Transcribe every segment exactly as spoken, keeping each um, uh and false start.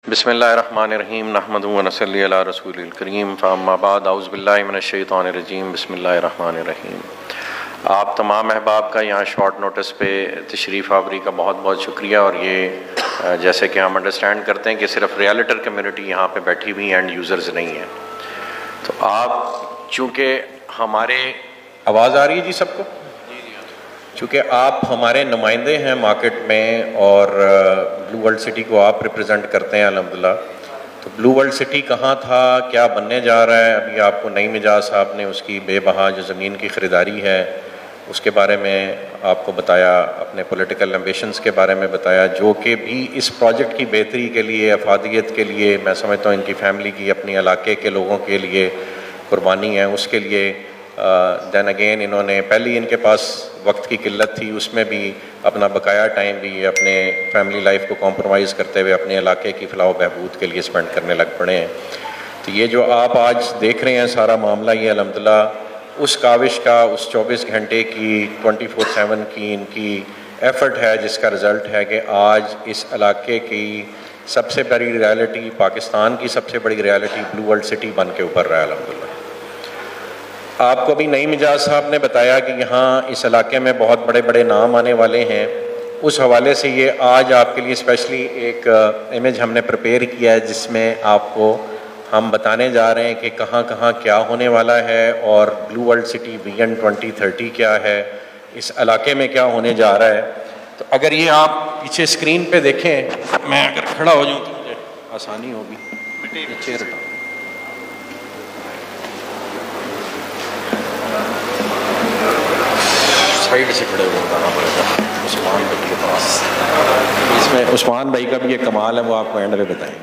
बिस्मिल्लाहिर्रहमानिर्रहीम नहमदुहु व नसल्ली अला रसूलिल करीम फ़अम्मा बाद औज़ु बिल्लाहि मिनश्शैतानिर्रजीम बिस्मिल्लाहिर्रहमानिर्रहीम। आप तमाम अहबाब का यहाँ शॉर्ट नोटिस पे तशरीफ़ आवरी का बहुत बहुत शुक्रिया। और ये जैसे कि हम अंडरस्टैंड करते हैं कि सिर्फ रियल्टर कम्युनिटी यहाँ पे बैठी हुई एंड यूज़र्स नहीं है, तो आप चूँकि हमारे आवाज़ आ रही है जी सबको, चूँकि आप हमारे नुमाइंदे हैं मार्केट में और ब्लू वर्ल्ड सिटी को आप रिप्रेजेंट करते हैं अल्हम्दुलिल्लाह, तो ब्लू वर्ल्ड सिटी कहाँ था, क्या बनने जा रहा है, अभी आपको नई मिजाज साहब ने उसकी बेबहा जो ज़मीन की ख़रीदारी है उसके बारे में आपको बताया, अपने पॉलिटिकल एम्बिशंस के बारे में बताया, जो कि भी इस प्रोजेक्ट की बेहतरी के लिए, अफादियत के लिए, मैं समझता हूँ इनकी फैमिली की, अपनी इलाके के लोगों के लिए कुर्बानी है, उसके लिए दैन अगेन इन्होंने पहले इनके पास वक्त की किल्लत थी, उसमें भी अपना बकाया टाइम भी अपने फैमिली लाइफ को कॉम्प्रोमाइज़ करते हुए अपने इलाके की फलाह बहबूद के लिए स्पेंड करने लग पड़े हैं। तो ये जो आप आज देख रहे हैं सारा मामला, ये अल्हम्दुलिल्लाह उस काविश का, उस चौबीस घंटे की ट्वेंटी फोर सेवन की इनकी एफ़र्ट है, जिसका रिज़ल्ट है कि आज इस इलाके की सबसे बड़ी रियलिटी, पाकिस्तान की सबसे बड़ी रियलिटी ब्लू वर्ल्ड सिटी बन के उभर रहा है अल्हम्दुलिल्लाह। आपको भी नई मिजाज साहब ने बताया कि यहाँ इस इलाके में बहुत बड़े बड़े नाम आने वाले हैं, उस हवाले से ये आज आपके लिए स्पेशली एक इमेज हमने प्रिपेयर किया है जिसमें आपको हम बताने जा रहे हैं कि कहाँ कहाँ क्या होने वाला है और Blue World City vision twenty thirty क्या है, इस इलाके में क्या होने जा रहा है। तो अगर ये आप पीछे स्क्रीन पे देखें, मैं अगर खड़ा हो जाऊँ तो मुझे आसानी होगी, चेयर हटाओ। साइड से खड़े हो बताना पड़ेगा उस्मान भाई के पास, इसमें उस्मान भाई का भी एक कमाल है, वो आपको एंड में बताएंगे।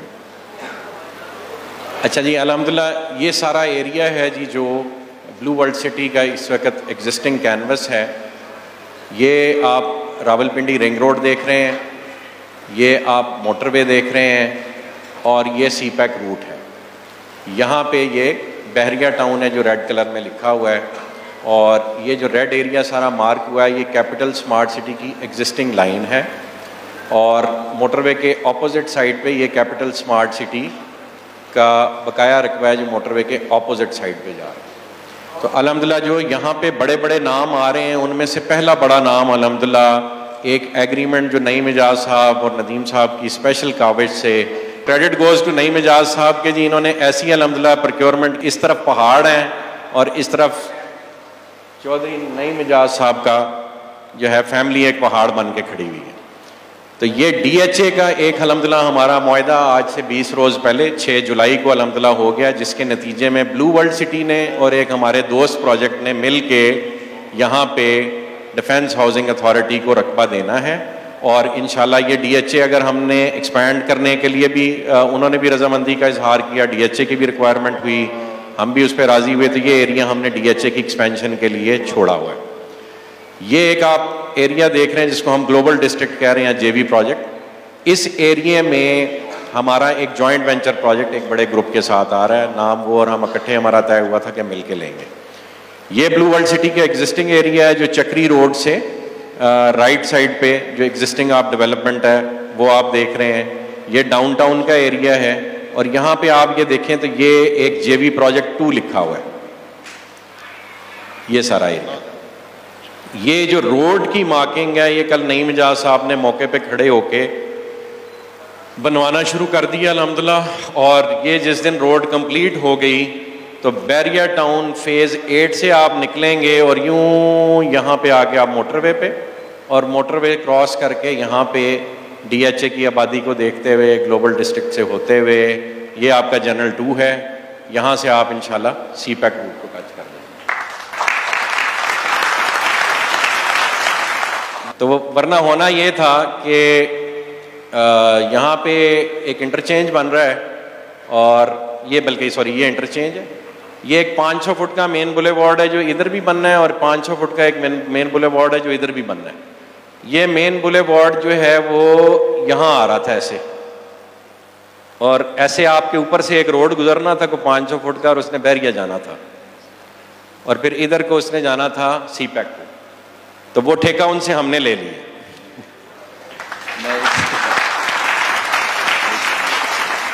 अच्छा जी, अल्हम्दुलिल्लाह ये सारा एरिया है जी जो ब्लू वर्ल्ड सिटी का इस वक्त एग्जिस्टिंग कैनवस है। ये आप रावलपिंडी रिंग रोड देख रहे हैं, ये आप मोटरवे देख रहे हैं और ये सी पैक रूट है। यहाँ पे ये बहरिया टाउन है जो रेड कलर में लिखा हुआ है, और ये जो रेड एरिया सारा मार्क हुआ है ये कैपिटल स्मार्ट सिटी की एग्जिस्टिंग लाइन है, और मोटरवे के ऑपोजिट साइड पे ये कैपिटल स्मार्ट सिटी का बकाया रकबा है जो मोटरवे के ऑपोजिट साइड पे जा रहा है। तो अल्हम्दुलिल्लाह जो यहाँ पे बड़े बड़े नाम आ रहे हैं उनमें से पहला बड़ा नाम अल्हम्दुलिल्लाह एक एग्रीमेंट जो नई मिजाज साहब और नदीम साहब की स्पेशल काविश से, क्रेडिट गोज़ टू नई मिजाज साहब के जी, इन्होंने ऐसी अल्हम्दुलिल्लाह प्रोक्योरमेंट, इस तरफ पहाड़ हैं और इस तरफ चौधरी नई मिजाज साहब का जो है फैमिली एक पहाड़ बन के खड़ी हुई है। तो ये डीएचए का एक अल्हम्दुलिल्लाह हमारा मुआहदा आज से बीस रोज़ पहले छः जुलाई को अल्हम्दुलिल्लाह हो गया, जिसके नतीजे में ब्लू वर्ल्ड सिटी ने और एक हमारे दोस्त प्रोजेक्ट ने मिल के यहाँ पे डिफेंस हाउसिंग अथॉरिटी को रकबा देना है। और इंशाल्लाह ये डीएचए अगर हमने एक्सपैंड करने के लिए भी उन्होंने भी रजामंदी का इजहार किया, डीएचए की भी रिक्वायरमेंट हुई, हम भी उस पर राज़ी हुए, तो ये एरिया हमने डीएचए की एक्सपेंशन के लिए छोड़ा हुआ है। ये एक आप एरिया देख रहे हैं जिसको हम ग्लोबल डिस्ट्रिक्ट कह रहे हैं, जेवी प्रोजेक्ट। इस एरिया में हमारा एक जॉइंट वेंचर प्रोजेक्ट एक बड़े ग्रुप के साथ आ रहा है, नाम वो और हम इकट्ठे हमारा तय हुआ था कि मिल के लेंगे। ये ब्लू वर्ल्ड सिटी के एग्जिस्टिंग एरिया है जो चक्री रोड से राइट साइड पे जो एग्जिस्टिंग आप डेवलपमेंट है वो आप देख रहे हैं। ये डाउनटाउन का एरिया है और यहाँ पे आप ये देखें तो ये एक जेवी प्रोजेक्ट टू लिखा हुआ है, ये सारा एरिया। ये जो रोड की मार्किंग है ये कल नई मिजाज साहब ने मौके पे खड़े होके बनवाना शुरू कर दिया अल्हम्दुलिल्लाह, और ये जिस दिन रोड कंप्लीट हो गई तो बैरिया टाउन फेज़ एट से आप निकलेंगे और यूं यहाँ पे आके आप मोटरवे पे, और मोटरवे क्रॉस करके यहाँ पे डीएचए की आबादी को देखते हुए ग्लोबल डिस्ट्रिक्ट से होते हुए ये आपका जनरल टू है, यहाँ से आप इंशाल्लाह सी पैक रूट को टच कर देंगे। तो वो वरना होना ये था कि यहाँ पे एक इंटरचेंज बन रहा है, और ये बल्कि सॉरी ये इंटरचेंज है, ये एक पाँच सौ फुट का मेन बुलेवार्ड है जो इधर भी बनना है, और पाँच सौ फुट का एक मेन मेन बुलेवार्ड है जो इधर भी बनना है। ये मेन बुलेवार्ड जो है वो यहाँ आ रहा था ऐसे, और ऐसे आपके ऊपर से एक रोड गुजरना था को पाँच सौ फुट का, और उसने बैरिया जाना था, और फिर इधर को उसने जाना था सी पैक को। तो वो ठेका उनसे हमने ले लिया।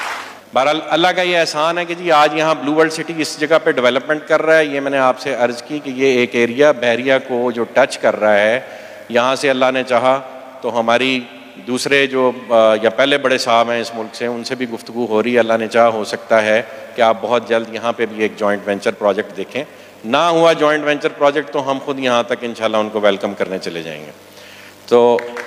बहरहाल अल्लाह का ये एहसान है कि जी आज यहाँ ब्लू वर्ल्ड सिटी इस जगह पे डेवलपमेंट कर रहा है। ये मैंने आपसे अर्ज़ की कि ये एक एरिया बहरिया को जो टच कर रहा है, यहाँ से अल्लाह ने चाहा तो हमारी दूसरे जो या पहले बड़े साहब हैं इस मुल्क से, उनसे भी गुफ्तगू हो रही है। अल्लाह ने चाहा हो सकता है कि आप बहुत जल्द यहाँ पे भी एक जॉइंट वेंचर प्रोजेक्ट देखें। ना हुआ जॉइंट वेंचर प्रोजेक्ट तो हम खुद यहाँ तक इंशाल्लाह उनको वेलकम करने चले जाएंगे। तो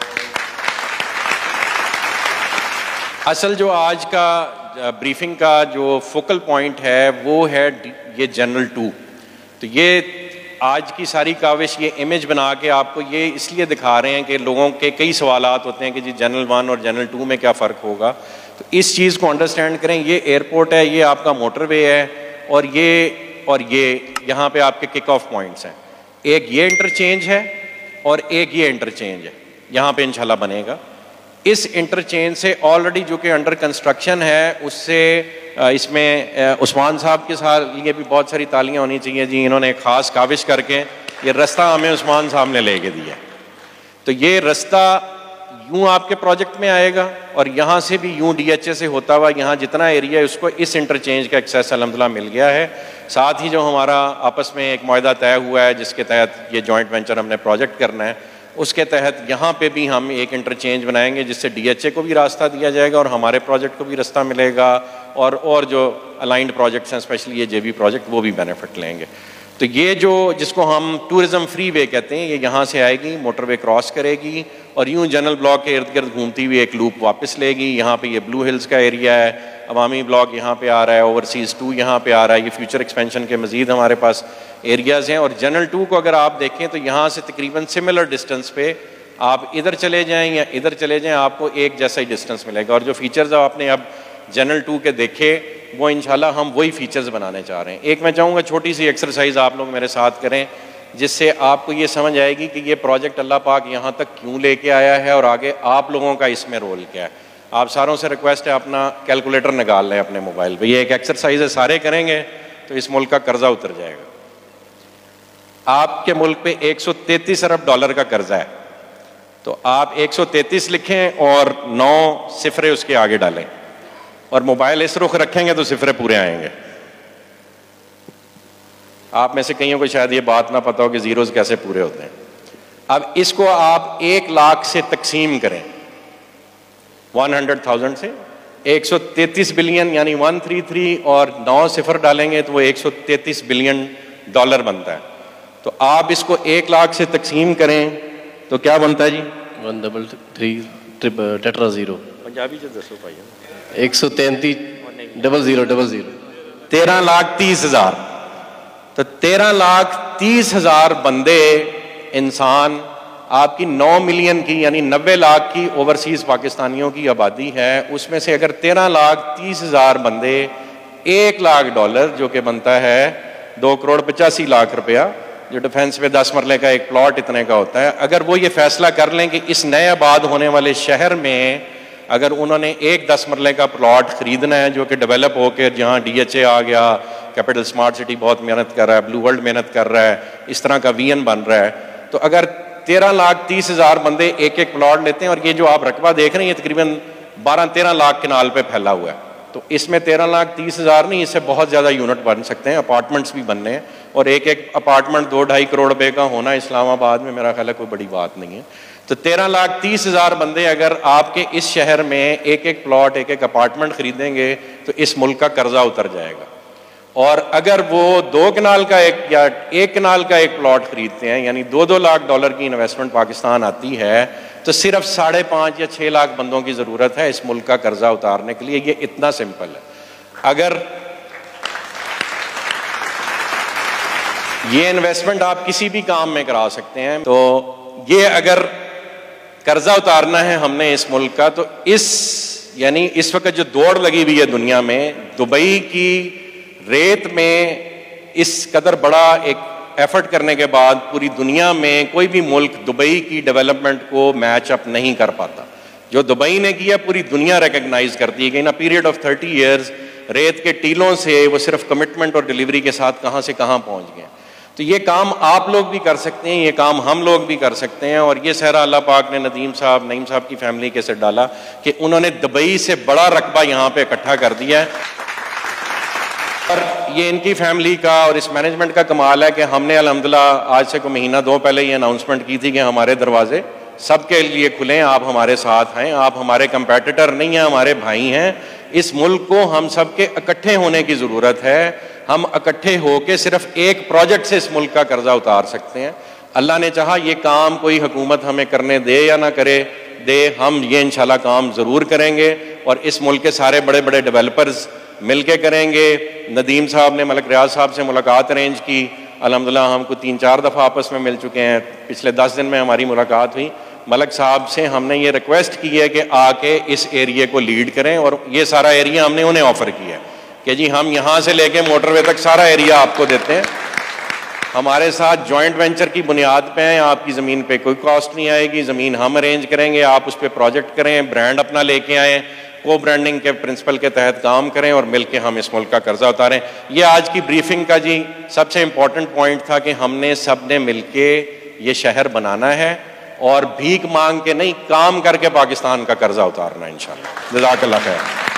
असल जो आज का ब्रीफिंग का जो फोकल पॉइंट है वो है ये जनरल टू। तो ये आज की सारी काविश ये इमेज बना के आपको ये इसलिए दिखा रहे हैं कि लोगों के कई सवालात होते हैं कि जी जनरल वन और जनरल टू में क्या फ़र्क होगा। तो इस चीज़ को अंडरस्टैंड करें। ये एयरपोर्ट है, ये आपका मोटरवे है और ये और ये यहाँ पे आपके किक ऑफ पॉइंट्स हैं। एक ये इंटरचेंज है और एक ये इंटरचेंज है, यहाँ पे इंशाल्लाह बनेगा। इस इंटरचेंज से ऑलरेडी जो कि अंडर कंस्ट्रक्शन है उससे इसमें उस्मान साहब के साथ लिए भी बहुत सारी तालियां होनी चाहिए जी। इन्होंने ख़ास काविश करके ये रास्ता हमें उस्मान साहब ने लेके दिया। तो ये रास्ता यूँ आपके प्रोजेक्ट में आएगा और यहाँ से भी यूँ डी एच ए से होता हुआ यहाँ जितना एरिया है उसको इस इंटरचेंज का एक्सेस अल्हम्दुलिल्लाह मिल गया है। साथ ही जो हमारा आपस में एक मुआहदा तय हुआ है जिसके तहत ये जॉइंट वेंचर हमने प्रोजेक्ट करना है, उसके तहत यहाँ पे भी हम एक इंटरचेंज बनाएंगे जिससे डीएचए को भी रास्ता दिया जाएगा और हमारे प्रोजेक्ट को भी रास्ता मिलेगा और और जो अलाइंड प्रोजेक्ट्स हैं स्पेशली ये जेबी प्रोजेक्ट वो भी बेनिफिट लेंगे। तो ये जो जिसको हम टूरिज़म फ्री वे कहते हैं ये यहाँ से आएगी, मोटरवे क्रॉस करेगी और यूँ जनरल ब्लॉक के इर्द गिर्द घूमती हुई एक लूप वापस लेगी। यहाँ पे ये ब्लू हिल्स का एरिया है, अवामी ब्लॉक यहाँ पे आ रहा है, ओवरसीज़ टू यहाँ पे आ रहा है। ये फ्यूचर एक्सपेंशन के मज़ीद हमारे पास एरियाज़ हैं। और जनरल टू को अगर आप देखें तो यहाँ से तकरीबन सिमिलर डिस्टेंस पे आप इधर चले जाएँ या इधर चले जाएँ आपको एक जैसा ही डिस्टेंस मिलेगा। और जो फीचर्स आपने अब जनरल टू के देखे वो इंशाल्लाह हम वही फीचर्स बनाने चाह रहे हैं। एक मैं चाहूँगा छोटी सी एक्सरसाइज आप लोग मेरे साथ करें जिससे आपको ये समझ आएगी कि ये प्रोजेक्ट अल्लाह पाक यहाँ तक क्यों लेके आया है और आगे आप लोगों का इसमें रोल क्या है। आप सारों से रिक्वेस्ट है अपना कैलकुलेटर निकाल लें अपने मोबाइल पे। ये एक एक्सरसाइज है, सारे करेंगे तो इस मुल्क का कर्जा उतर जाएगा। आपके मुल्क पे एक सौ तैंतीस अरब डॉलर का कर्जा है तो आप एक सौ तैंतीस लिखें और नौ सिफरे उसके आगे डालें और मोबाइल इस रुख रखेंगे तो सिफरे पूरे आएंगे। आप में से कईयों को शायद ये बात ना पता हो कि जीरोज कैसे पूरे होते हैं। अब इसको आप एक लाख से तकसीम करें, वन हंड्रेड थाउजेंड से एक सौ तैंतीस बिलियन यानी वन थ्री थ्री और नौ सिफर डालेंगे तो वो एक सौ तैंतीस बिलियन डॉलर बनता है। तो आप इसको एक लाख से तकसीम करें तो क्या बनता है जी? One double three triple tetra zero Punjabi जो दसो भाई एक सौ तैंतीस डबल जीरो डबल जीरो तेरह लाख तीस हजार। तो तेरह लाख तीस हजार बंदे इंसान आपकी नौ मिलियन की यानी नब्बे लाख की ओवरसीज पाकिस्तानियों की आबादी है, उसमें से अगर तेरह लाख तीस हजार बंदे एक लाख डॉलर जो कि बनता है दो करोड़ पचासी लाख रुपया, जो डिफेंस पे दस मरले का एक प्लॉट इतने का होता है, अगर वो ये फैसला कर लें कि इस नए आबाद होने वाले शहर में अगर उन्होंने एक दस मरले का प्लॉट खरीदना है जो कि डेवलप होकर जहाँ डीएचए आ गया, कैपिटल स्मार्ट सिटी बहुत मेहनत कर रहा है, ब्लू वर्ल्ड मेहनत कर रहा है, इस तरह का वीएन बन रहा है, तो अगर तेरह लाख तीस हजार बंदे एक एक प्लॉट लेते हैं और ये जो आप रकबा देख रहे हैं ये तकरीबन बारह तेरह लाख किनाल पे फैला हुआ है, तो इसमें तेरह लाख तीस हजार नहीं, इससे बहुत ज़्यादा यूनिट बन सकते हैं, अपार्टमेंट्स भी बनने हैं। और एक एक अपार्टमेंट दो ढाई करोड़ रुपए का होना इस्लामाबाद में मेरा ख्याल है कोई बड़ी बात नहीं है। तो तेरह लाख तीस हजार बंदे अगर आपके इस शहर में एक एक प्लॉट एक एक अपार्टमेंट खरीदेंगे तो इस मुल्क का कर्जा उतर जाएगा। और अगर वो दो कनाल का एक या एक कनाल का एक प्लॉट खरीदते हैं यानी दो दो लाख डॉलर की इन्वेस्टमेंट पाकिस्तान आती है तो सिर्फ साढ़े पाँच या छः लाख बंदों की ज़रूरत है इस मुल्क का कर्जा उतारने के लिए। ये इतना सिंपल है। अगर ये इन्वेस्टमेंट आप किसी भी काम में करा सकते हैं, तो ये अगर कर्जा उतारना है हमने इस मुल्क का, तो इस यानी इस वक्त जो दौड़ लगी हुई है दुनिया में, दुबई की रेत में इस कदर बड़ा एक एफर्ट करने के बाद पूरी दुनिया में कोई भी मुल्क दुबई की डेवलपमेंट को मैच अप नहीं कर पाता। जो दुबई ने किया पूरी दुनिया रिकग्नाइज करती है कि in a period of thirty years रेत के टीलों से वो सिर्फ कमिटमेंट और डिलीवरी के साथ कहाँ से कहाँ पहुँच गए। तो ये काम आप लोग भी कर सकते हैं, ये काम हम लोग भी कर सकते हैं। और ये सहरा अल्लाह पाक ने नदीम साहब, नईम साहब की फैमिली के सिर डाला कि उन्होंने दुबई से बड़ा रकबा यहाँ पे इकट्ठा कर दिया है। और ये इनकी फैमिली का और इस मैनेजमेंट का कमाल है कि हमने अल्हम्दुलिल्लाह आज से कोई महीना दो पहले ये अनाउंसमेंट की थी कि हमारे दरवाजे सबके लिए खुले हैं, आप हमारे साथ हैं, आप हमारे कंपेटिटर नहीं हैं, हमारे भाई हैं। इस मुल्क को हम सब के इकट्ठे होने की ज़रूरत है। हम इकट्ठे होकर सिर्फ एक प्रोजेक्ट से इस मुल्क का कर्जा उतार सकते हैं। अल्लाह ने चाहा ये काम कोई हुकूमत हमें करने दे या ना करे दे, हम ये इंशाल्लाह काम ज़रूर करेंगे और इस मुल्क के सारे बड़े बड़े डेवलपर्स मिल के करेंगे। नदीम साहब ने मलक रियाज साहब से मुलाकात अरेंज की, अल्हम्दुलिल्लाह हमको तीन चार दफ़ा आपस में मिल चुके हैं। पिछले दस दिन में हमारी मुलाकात हुई। मलक साहब से हमने ये रिक्वेस्ट की है कि आके इस एरिए को लीड करें और ये सारा एरिया हमने उन्हें ऑफ़र किया है कि जी हम यहाँ से लेके मोटरवे तक सारा एरिया आपको देते हैं। हमारे साथ जॉइंट वेंचर की बुनियाद पे हैं, आपकी ज़मीन पे कोई कॉस्ट नहीं आएगी, ज़मीन हम अरेंज करेंगे, आप उस पर प्रोजेक्ट करें, ब्रांड अपना लेके आएँ, को ब्रांडिंग के प्रिंसिपल के तहत काम करें और मिलके हम इस मुल्क का कर्जा उतारें। ये आज की ब्रीफिंग का जी सबसे इम्पोर्टेंट पॉइंट था कि हमने सब ने मिलके ये शहर बनाना है और भीख मांग के नहीं, काम करके पाकिस्तान का कर्जा उतारना है इंशाल्लाह। जज़ाकल्लाह खैर।